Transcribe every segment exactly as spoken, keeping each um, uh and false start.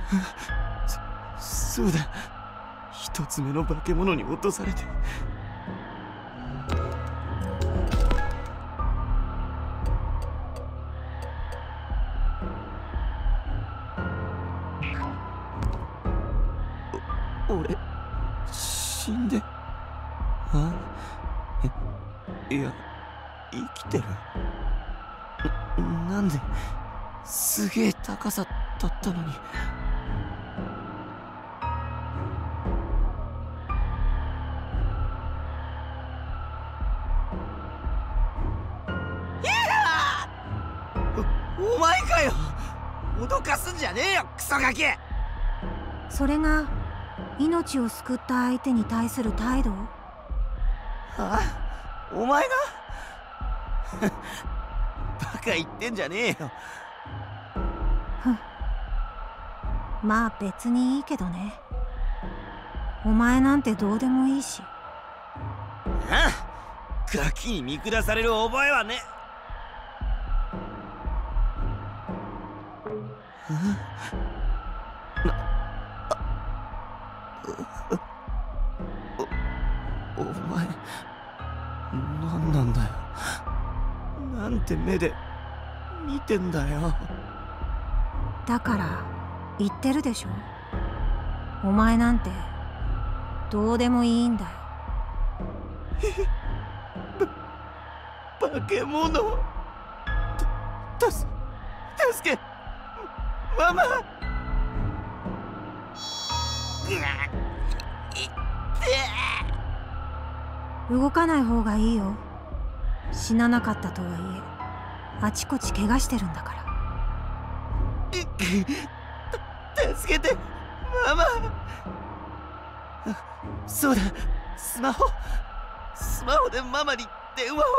そ、そうだ。一つ目の化け物に落とされて。お俺死んで。あえいや生きてる。な、なんですげえ高さだったのに。お、お前かよ。脅かすんじゃねえよクソガキ。 それが命を救った相手に対する態度？ あ、お前がバカ言ってんじゃねえよ。 ふん、まあ別にいいけどね。お前なんてどうでもいいし。 ああ、ガキに見下される覚えはね。お、お前何なんだよ。なんて目で見てんだよ。 だから言ってるでしょ。お前なんてどうでもいいんだよ。 ば、化け物。た、す、助け、ママ。うわ、いって動かない方がいいよ。死ななかったとはいえあちこち怪我してるんだから。 た、助けてママ。そうだ、スマホスマホでママに電話を。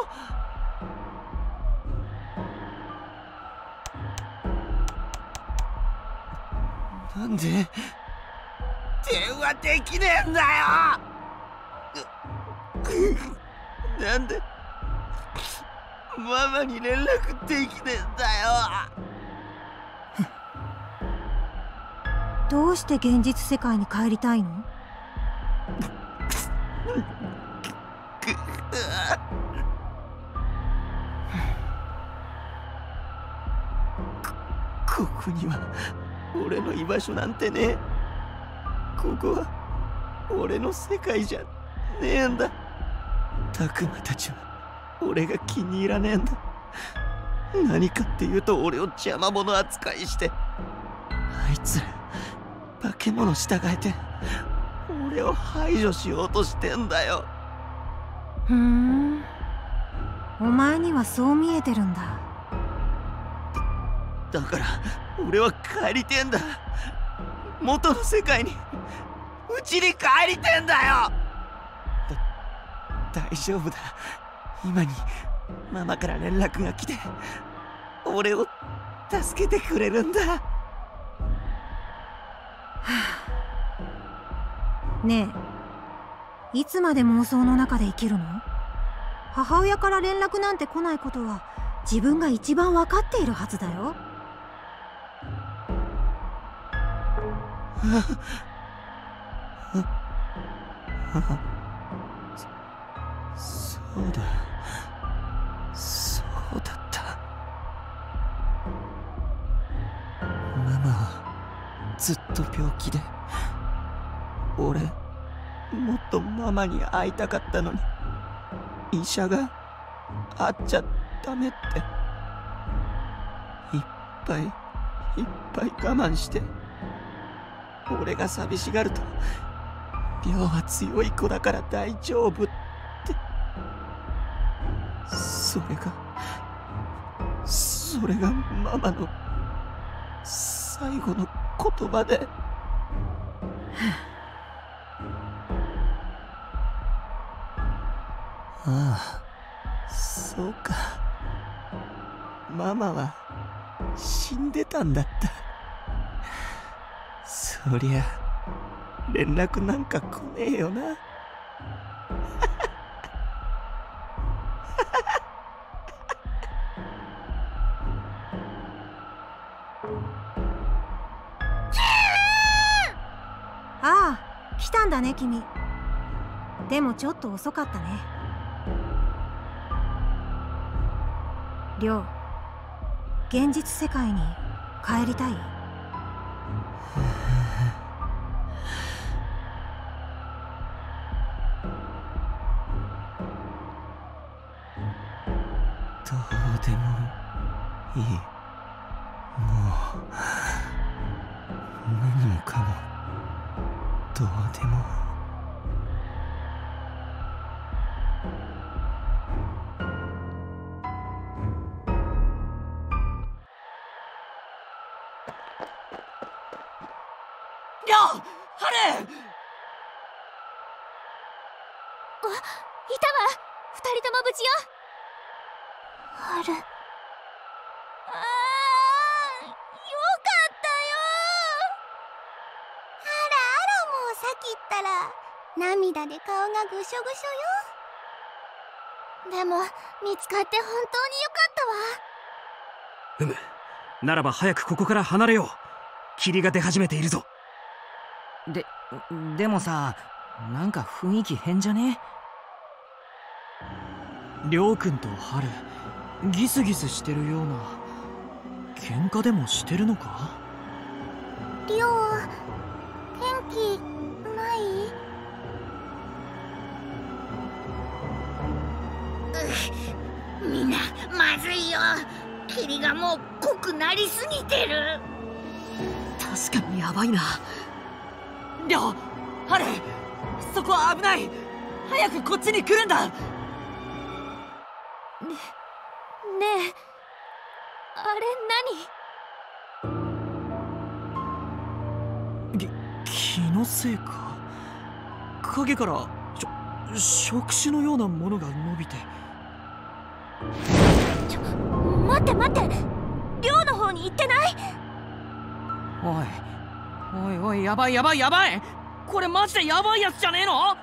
なんで電話できねえんだよ。なんでママに連絡できねえんだよ。 どうして現実世界に帰りたいの？ ここには俺の居場所なんてねえ。ここは俺の世界じゃねえんだ。タクマたちは俺が気に入らねえんだ。何かっていうと俺を邪魔者扱いして、あいつら化け物従えて俺を排除しようとしてんだよ。 ふーん、お前にはそう見えてるんだ。 だから俺は帰りてんだ。元の世界に、うちに帰りてんだよ。だ、大丈夫だ。今にママから連絡が来て俺を助けてくれるんだ。はあ、ねえ、いつまで妄想の中で生きるの？母親から連絡なんて来ないことは自分が一番分かっているはずだよ。 そ、そうだそうだった。ママはずっと病気で、俺もっとママに会いたかったのに医者が会っちゃダメって。いっぱいいっぱい我慢して俺が寂しがると「亮は強い子だから大丈夫」って。それがそれがママの最後の言葉で。ああ、そうか。ママは死んでたんだった。そりゃ連絡なんか来ねえよな。 来たんだね君。でもちょっと遅かったね。亮、現実世界に帰りたい？ どうでもいい。もう何もかもどうでも。 亮、ハル。 あ、いたわ。二人とも無事よ。ハル。ああ、よかったよ。 あらあら、もうさっき言ったら涙で顔がぐしょぐしょよ。 でも見つかって本当によかったわ。 うむ、ならば早くここから離れよう。霧が出始めているぞ。 で、でもさ、なんか雰囲気変じゃね？ りょうくんとハル、ギスギスしてるような。喧嘩でもしてるのか？ りょう、天気ない？ うみんなまずいよ。霧がもう濃くなりすぎてる。 確かにやばいな。 りょう、ハル、そこは危ない。早くこっちに来るんだ。ね、 ねえ、あれ何？き、気のせいか。影からしょ触手のようなものが伸びて。 ちょ、待って待って、寮の方に行ってない？ おいおいおい、やばいやばいやばい。これマジでやばいやつじゃねえの？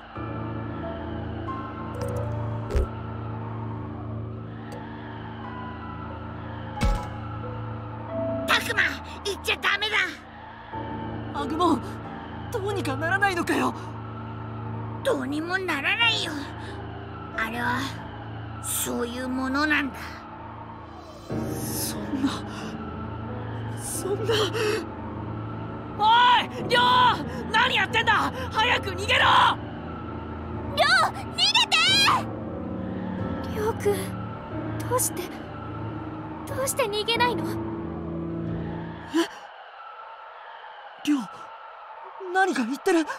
タクマ、行っちゃダメだ。 アグモン、どうにかならないのかよ。 どうにもならないよ。あれはそういうものなんだ。 そんなそんな。 おい、りょう、何やってんだ。早く逃げろ。 りょう、逃げて。りょうくん、どうしてどうして逃げないの？ え、りょう、何か言ってる。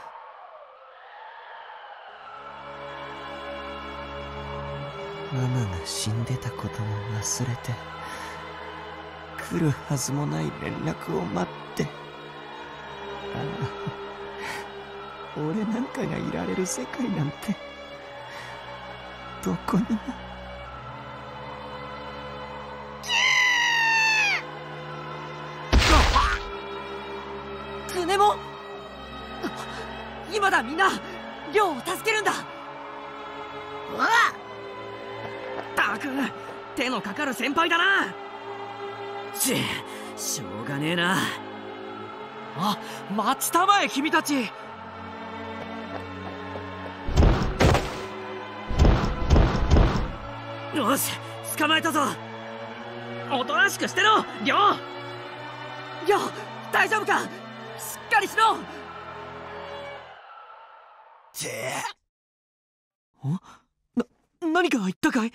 ママが死んでたことも忘れて、来るはずもない連絡を待って、ああ、俺なんかがいられる世界なんてどこにも。 クネモ、今だみんな、りょうを助けるんだ。 わあ、 ったく、手のかかる先輩だな。ち、しょうがねえな。あ、待ちたまえ君たち。よし、捕まえたぞ。おとなしくしてろ、りょう。りょう、大丈夫か？しっかりしろ。てん？な、何か言ったかい？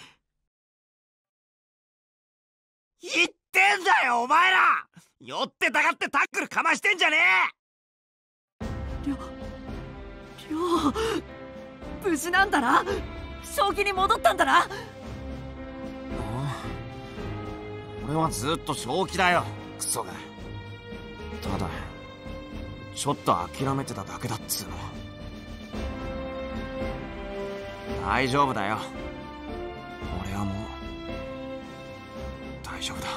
言ってんだよお前ら。寄ってたがってタックルかましてんじゃねえ。 りょりょう、無事なんだな。正気に戻ったんだな。ああ、俺はずっと正気だよ、クソが。ただちょっと諦めてただけだっつうの。大丈夫だよ、俺はもう大丈夫だ。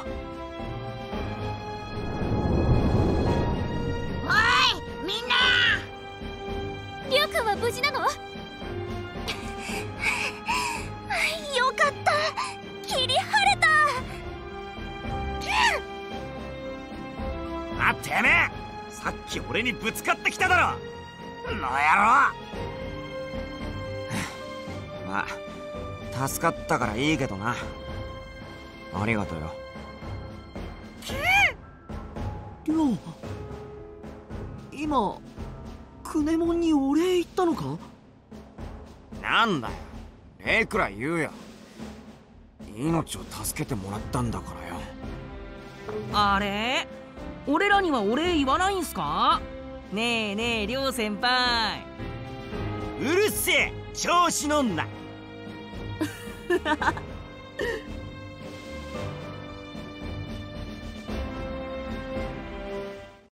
おいみんな。 りょうくんは無事なの？よかった、霧晴れた。 あ、てめえ、さっき俺にぶつかってきただろ。 野郎まあ助かったからいいけどな。ありがとうよ。 りょう、今クネモンにお礼言ったのか？ なんだよ、礼くらい言うよ。命を助けてもらったんだからよ。 あれ、俺らにはお礼言わないんすか？ねえねえ、りょう先輩。 うるせえ、調子乗んな。